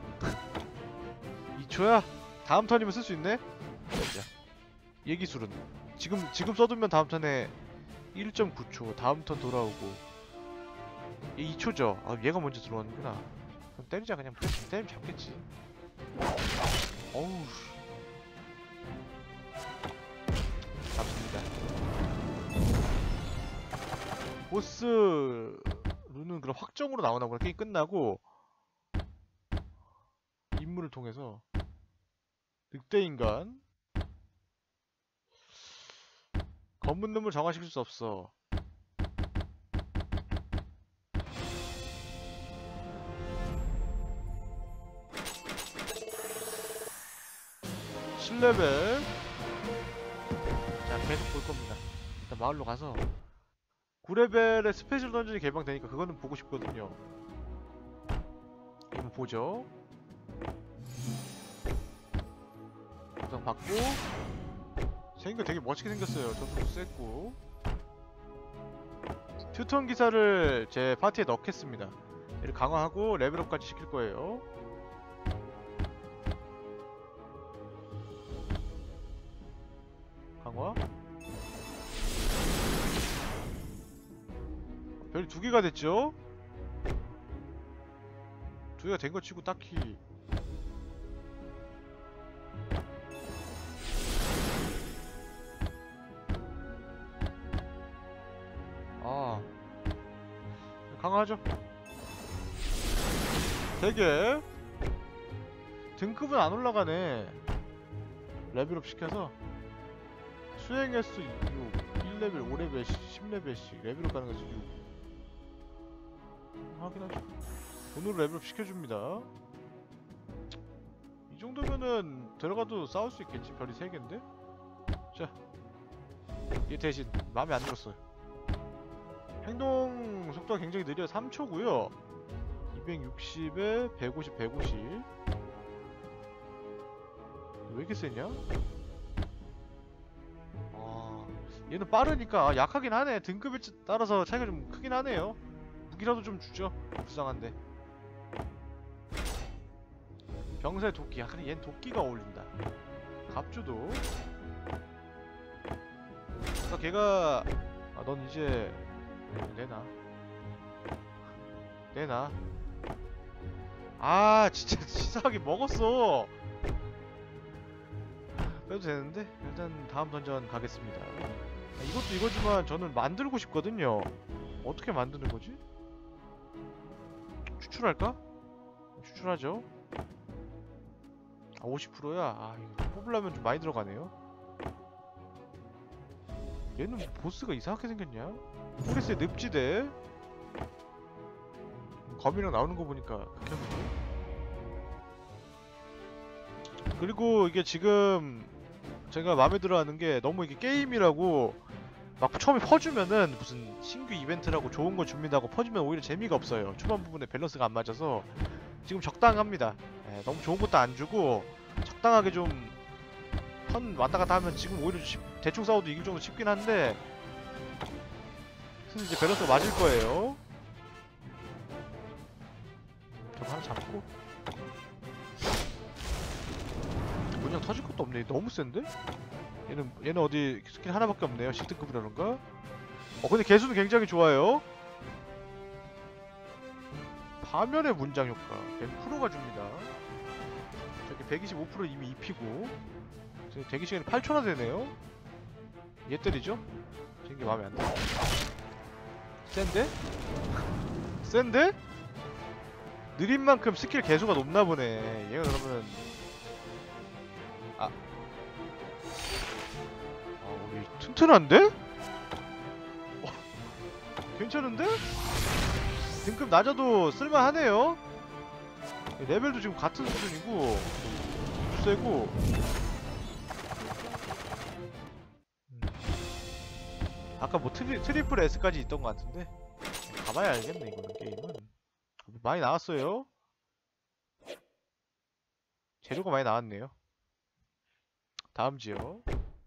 이 초야? 다음 턴이면 쓸 수 있네? 자, 얘기술은 지금 지금 써두면 다음 턴에 일 점 구 초, 다음 턴 돌아오고 얘 이 초죠? 아, 얘가 먼저 들어왔는구나. 그럼 때리자. 그냥 때리면 잡겠지. 어우, 잡습니다. 보스 룬은 그럼 확정으로 나오나 보다. 게임 끝나고 임무를 통해서 늑대인간 검은 놈을 정화시킬 수 없어. 칠 레벨. 자, 계속 볼 겁니다. 일단 마을로 가서 구 레벨의 스페셜 던전이 개방되니까 그거는 보고 싶거든요. 한번 보죠. 보상 받고. 생긴 거 되게 멋지게 생겼어요. 전투도 셌고. 튜턴 기사를 제 파티에 넣겠습니다. 얘를 강화하고 레벨업까지 시킬 거예요. 강화. 별이 두 개가 됐죠? 두 개가 된 거 치고 딱히 아 강하죠. 되게 등급은 안 올라가네. 레벨업 시켜서 수행 횟수 육, 일 레벨, 오 레벨, 십 레벨씩 레벨업 가는 거지. 육 확인하죠. 돈으로 레벨업 시켜줍니다. 이 정도면은 들어가도 싸울 수 있겠지. 별이 세 개인데? 자, 얘 대신 마음에 안 들었어요. 행동 속도가 굉장히 느려. 삼 초고요 이백육십에 백오십, 백오십. 왜 이렇게 세냐? 아, 얘는 빠르니까 약하긴 하네. 등급에 따라서 차이가 좀 크긴 하네요. 무기라도 좀 주죠. 불쌍한데. 병사의 도끼. 아, 그래 얜 도끼가 어울린다. 갑주도. 그러니까 걔가 아, 넌 이제 내놔. 내놔. 아, 진짜 치사하게 먹었어. 빼도 되는데 일단 다음 던전 가겠습니다. 아, 이것도 이거지만 저는 만들고 싶거든요. 어떻게 만드는 거지? 추출할까? 추출하죠. 아, 오십 퍼센트야? 아, 이거 뽑으려면 좀 많이 들어가네요. 얘는 뭐 보스가 이상하게 생겼냐? 포레스의 늪지대? 검이랑 나오는 거 보니까 극혐인데? 그리고 이게 지금 제가 마음에 들어 하는 게 너무 이게 게임이라고 막 처음에 퍼주면은 무슨 신규 이벤트라고 좋은 거 줍니다 하고 퍼주면 오히려 재미가 없어요. 초반 부분에 밸런스가 안 맞아서 지금 적당합니다. 예, 너무 좋은 것도 안 주고 적당하게 좀 턴 왔다 갔다 하면 지금 오히려 쉽, 대충 싸워도 이길 정도 쉽긴 한데 그래서 이제 밸런스가 맞을 거예요. 저거 하나 잡고 그냥 터질 것도 없네. 너무 센데? 얘는 얘는 어디 스킬 하나밖에 없네요. 십 등급이라던가. 어 근데 개수는 굉장히 좋아요. 파멸의 문장 효과 백 퍼센트가 줍니다. 저기 백이십오 퍼센트 이미 입히고 지금 대기 시간이 팔 초나 되네요. 얘 때리죠? 저게 마음에 안 들어. 센데? 센데? 느린 만큼 스킬 개수가 높나 보네. 얘가 그러면은 아, 아, 여기 튼튼한데? 어, 괜찮은데? 등급 낮아도 쓸만하네요. 레벨도 지금 같은 수준이고 세고. 음. 아까 뭐 트리, 트리플 S까지 있던 것 같은데 가봐야 알겠네. 이거는 게임은 많이 나왔어요. 재료가 많이 나왔네요. 다음 지역.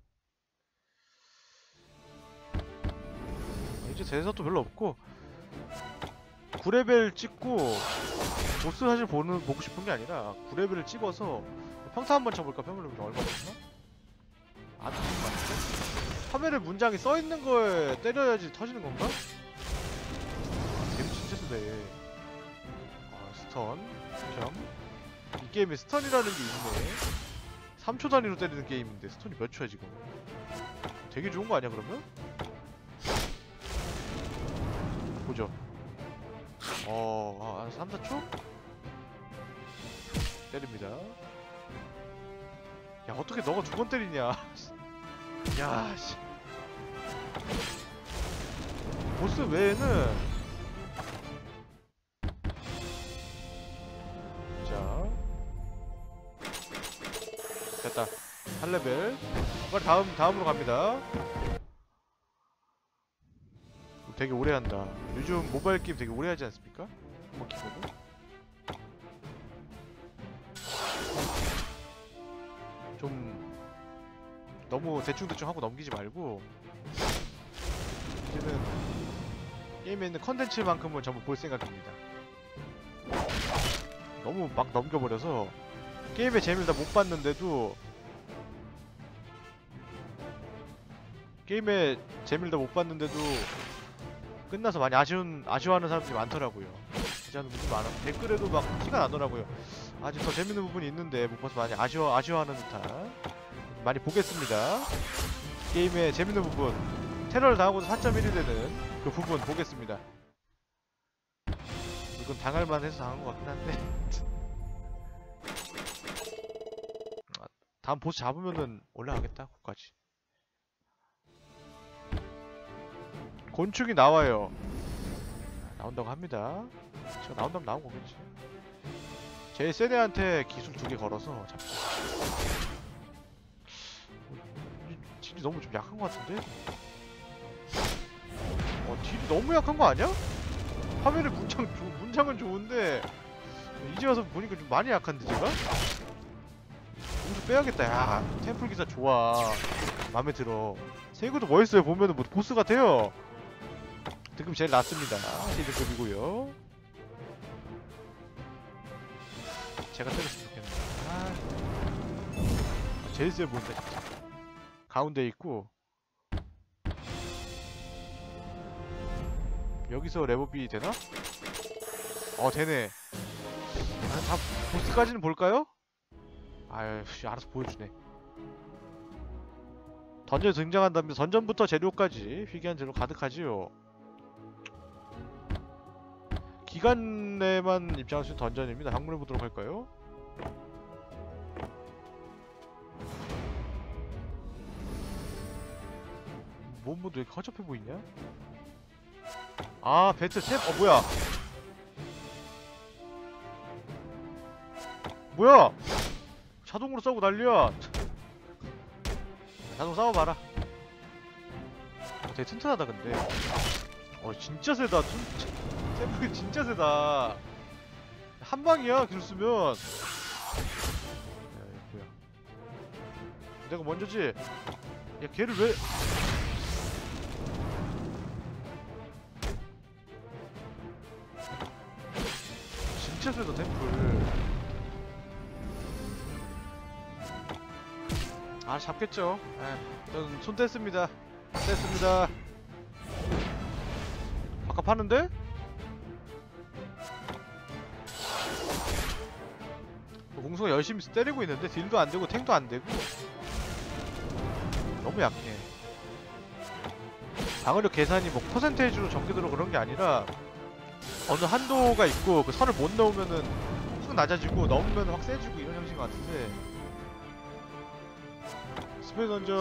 이제 대사도 별로 없고 구 레벨 찍고 보스 사실 보는, 보고 싶은 게 아니라 구 레벨을 찍어서 평타 한번 쳐볼까? 평타 레벨이 얼마 됐나? 안 터진 것 같은데? 파멸의 문장이 써있는 거에 때려야지 터지는 건가? 아, 쟤는 진짜 쓰네. 아, 스턴 겸. 이 게임에 스턴이라는 게 있네. 삼 초 단위로 때리는 게임인데 스톤이 몇 초야 지금? 되게 좋은 거 아니야 그러면? 보죠. 어... 아, 삼, 사 초? 때립니다. 야 어떻게 너가 두 번 때리냐. 야 씨. 보스 외에는 자 됐다. 팔 레벨. 빨리 다음, 다음으로 갑니다. 되게 오래 한다. 요즘 모바일 게임 되게 오래 하지 않습니까? 한번 키보드. 좀 너무 대충대충 하고 넘기지 말고 이제는 게임에 있는 컨텐츠만큼은 전부 볼 생각입니다. 너무 막 넘겨버려서 게임의 재미를 다 못 봤는데도 게임의 재미를 다 못 봤는데도 끝나서 많이 아쉬운, 아쉬워하는 사람들이 많더라고요. 하는 분이 많아. 댓글에도 막 티가 나더라고요. 아직 더 재밌는 부분이 있는데 못 봐서 많이 아쉬워 아쉬워하는 듯한. 많이 보겠습니다. 게임의 재밌는 부분, 테러를 당하고도 사 점 일이 되는 그 부분 보겠습니다. 이건 당할만 해서 당한 것 같긴 한데. 다음 보스 잡으면은 올라가겠다. 거기까지. 곤충이 나와요. 나온다고 합니다. 제가 나온다면 나온 거겠지. 제 세네한테 기술 두 개 걸어서 잡자. 딜이 너무 좀 약한 것 같은데? 어, 딜이 너무 약한 거 아니야? 화면에 문장, 조, 문장은 좋은데 이제 와서 보니까 좀 많이 약한데 제가? 공수 빼야겠다. 야, 템플 기사 좋아. 마음에 들어. 세이그도 멋있어요. 보면은 뭐 보스 같아요. 등급 제일 낮습니다. 일 등급이고요. 제가 때렸으면 좋겠네. 아, 제일 세 보인다 진짜. 가운데 있고 여기서 레버비 되나? 어 되네. 아, 다 보스까지는 볼까요? 아유 알아서 보여주네. 던전 등장한다면 던전부터 재료까지 희귀한 재료 가득하지요. 기간 내만 입장할 수 있는 던전입니다. 방문해보도록 할까요? 뭔 모드 왜 이렇게 허접해 보이냐? 아 배틀 탭! 어 뭐야! 뭐야! 자동으로 싸우고 난리야! 자동 싸워봐라. 어, 되게 튼튼하다 근데. 어 진짜 세다. 템플이 진짜 세다. 한방이야 기술 쓰면. 야 이거 뭐야. 내가 먼저지? 야 걔를 왜 진짜 세다 템플. 아 잡겠죠. 에, 전 손 뗐습니다. 뗐습니다. 아까 파는데? 공수가 열심히 때리고 있는데 딜도 안되고 탱도 안되고 너무 약해. 방어력 계산이 뭐 퍼센테이지로 적게 들어 그런게 아니라 어느 한도가 있고 그 선을 못 넘으면은 쑥 낮아지고 넘으면 확 세지고 이런 형식인 것 같은데 스페이스 던전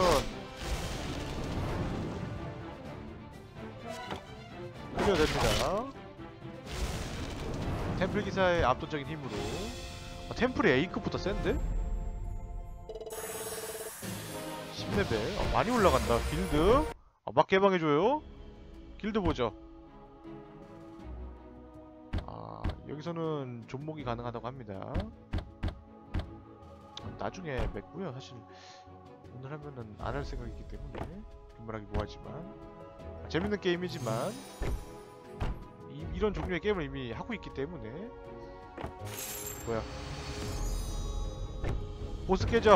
클리어됩니다. 템플 기사의 압도적인 힘으로. 아, 템플이 A급부터 센데? 십 레벨 아, 많이 올라간다. 길드 아, 막 개방해줘요. 길드 보죠. 아 여기서는 존목이 가능하다고 합니다. 나중에 맺고요. 사실 오늘 하면은 안 할 생각이기 때문에 말하기 뭐하지만 아, 재밌는 게임이지만 이, 이런 종류의 게임을 이미 하고 있기 때문에. 뭐야 보스 깨져.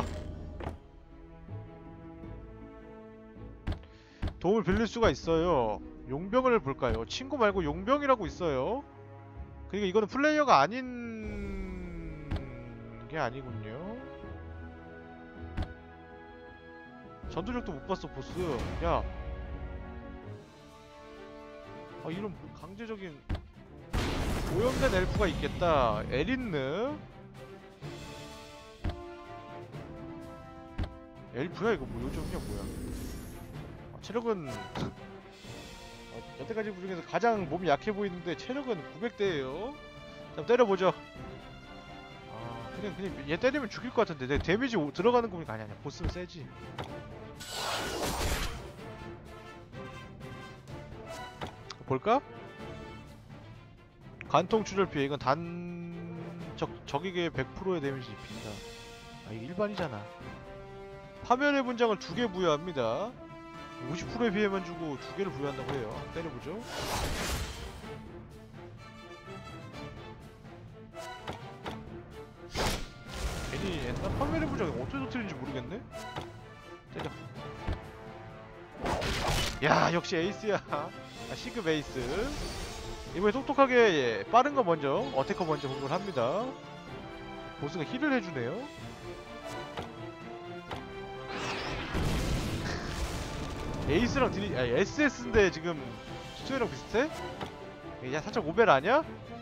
도움을 빌릴 수가 있어요. 용병을 볼까요? 친구 말고 용병이라고 있어요. 그러니까 이거는 플레이어가 아닌 게 아니군요. 전투력도 못 봤어 보스. 야 아 이런 강제적인 오염된 엘프가 있겠다. 에린느 엘프야 이거 뭐 요즘이야 뭐야. 아, 체력은 어, 여태까지 부 중에서 가장 몸이 약해 보이는데 체력은 구백 대예요. 자 때려보죠. 아 그냥 그냥 얘 때리면 죽일 것 같은데 내 데미지 오, 들어가는 거 보니까 아니 아니야 보스는 세지. 볼까? 간통 출혈 피해. 이건 단... 적, 적에게 백 퍼센트의 데미지 입힌다. 아 이게 일반이잖아. 파멸의 분장을 두 개 부여합니다. 오십 퍼센트의 피해만 주고 두 개를 부여한다고 해요. 한번 때려보죠. 괜히 옛날 파멸의 분장이 어떻게 터뜨리는지 모르겠네? 때려. 야 역시 에이스야. 아 C급 에이스. 이번에 똑똑하게 예, 빠른 거 먼저 어태커 먼저 공격을 합니다. 보스가 힐을 해주네요. 에이스랑 딜이 아니 에스에스인데 지금 수초이랑 비슷해? 야 살짝 오벨 아니야?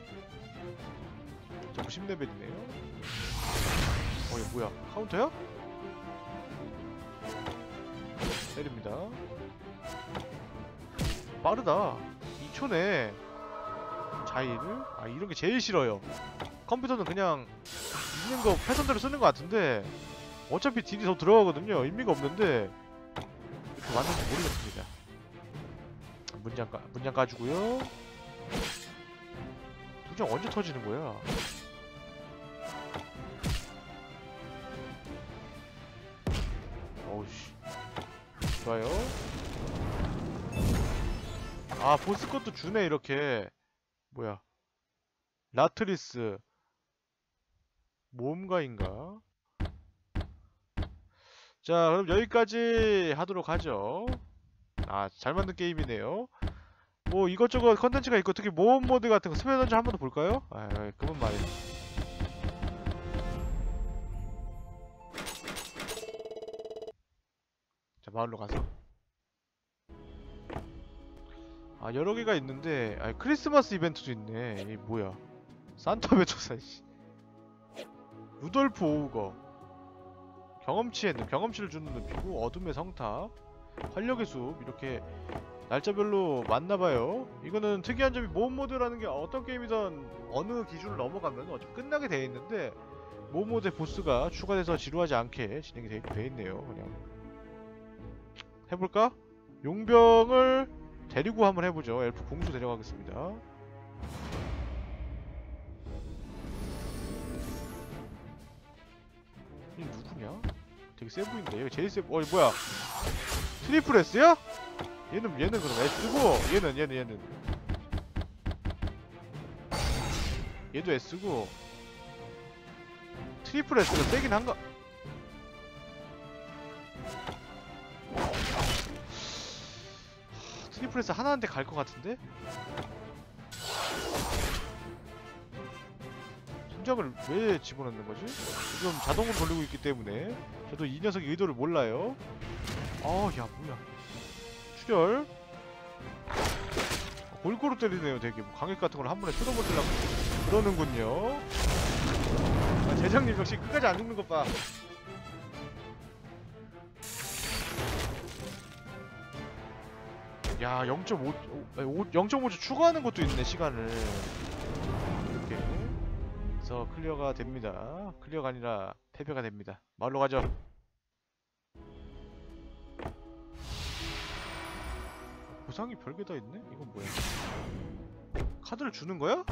전부 십 레벨이네요. 어 이거 뭐야 카운터야? 때립니다. 빠르다. 이 초네. 자일. 아 이런 게 제일 싫어요. 컴퓨터는 그냥 있는 거 패턴대로 쓰는 거 같은데 어차피 딜이 더 들어가거든요. 의미가 없는데 이렇게 왔는지 모르겠습니다. 문장 까 문장 까주고요. 문장 언제 터지는 거야? 어우씨. 좋아요. 아 보스 것도 주네 이렇게. 뭐야 라트리스 모험가인가? 자 그럼 여기까지 하도록 하죠. 아 잘 만든 게임이네요. 뭐 이것저것 컨텐츠가 있고 특히 모험 모드 같은 거 스페 던전 한 번 더 볼까요? 아 그만 말해. 자 마을로 가서 아 여러 개가 있는데 아 크리스마스 이벤트도 있네. 이게 뭐야 산타 배tro사 씨. 루돌프 오우거 경험치에 경험치를 주는 늪이고 어둠의 성탑 활력의 숲 이렇게 날짜별로 맞나봐요. 이거는 특이한 점이 모험 모드라는 게 어떤 게임이든 어느 기준을 넘어가면 어차피 끝나게 돼 있는데 모험 모드의 보스가 추가돼서 지루하지 않게 진행이 돼, 돼 있네요. 그냥 해볼까? 용병을 데리고 한번 해보죠. 엘프 공수 데려가겠습니다. 이 누구냐? 되게 세 보인다. 얘가 제일 세. 어, 이 뭐야? 트리플 S야? 얘는 얘는 그럼 S고 얘는 얘는 얘는 얘도 S고 트리플 S가 세긴 한가? 트리플 S 하나한테 갈 것 같은데? 심장을 왜 집어넣는 거지? 지금 자동으로 돌리고 있기 때문에 저도 이 녀석의 의도를 몰라요. 어, 야 뭐야? 출혈. 골고루 때리네요. 되게 뭐 강액 같은 걸 한 번에 뜯어버리려고 그러는군요. 아, 대장님 역시 끝까지 안 죽는 것 봐. 야, 영 점 오, 영 점 오 초 추가하는 것도 있네, 시간을. 이렇게 해서 클리어가 됩니다. 클리어가 아니라 패배가 됩니다. 마을로 가죠. 보상이 별게 다 있네? 이건 뭐야? 카드를 주는 거야?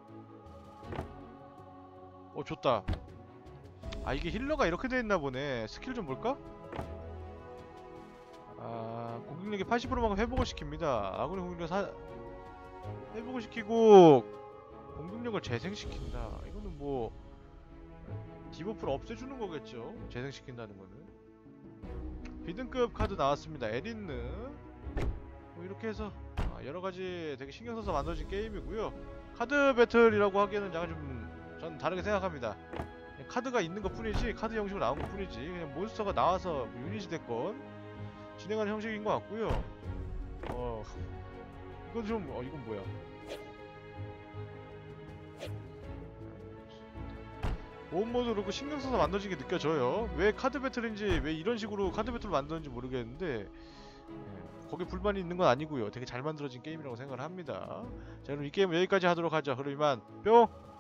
어, 줬다. 아, 이게 힐러가 이렇게 돼 있나 보네. 스킬 좀 볼까? 아, 공격력이 팔십 퍼센트만큼 회복을 시킵니다. 아군의 공격력 사... 회복을 시키고 공격력을 재생시킨다. 이거는 뭐 디버프를 없애주는 거겠죠? 재생시킨다는 거는. 비등급 카드 나왔습니다. 에린느. 뭐 이렇게 해서 아, 여러가지 되게 신경써서 만들어진 게임이고요. 카드 배틀이라고 하기에는 약간 좀 전 다르게 생각합니다. 그냥 카드가 있는 것 뿐이지, 카드 형식으로 나온 것 뿐이지, 그냥 몬스터가 나와서 뭐 유닛이 됐건 진행하는 형식인 것 같고요. 어... 이건 좀... 어... 이건 뭐야? 모험모드 그렇고 신경써서 만들어진 게 느껴져요. 왜 카드 배틀인지, 왜 이런 식으로 카드 배틀을 만드는지 모르겠는데 예, 거기에 불만이 있는 건 아니고요. 되게 잘 만들어진 게임이라고 생각을 합니다. 자, 그럼 이 게임은 여기까지 하도록 하죠. 그럼 이만 뿅!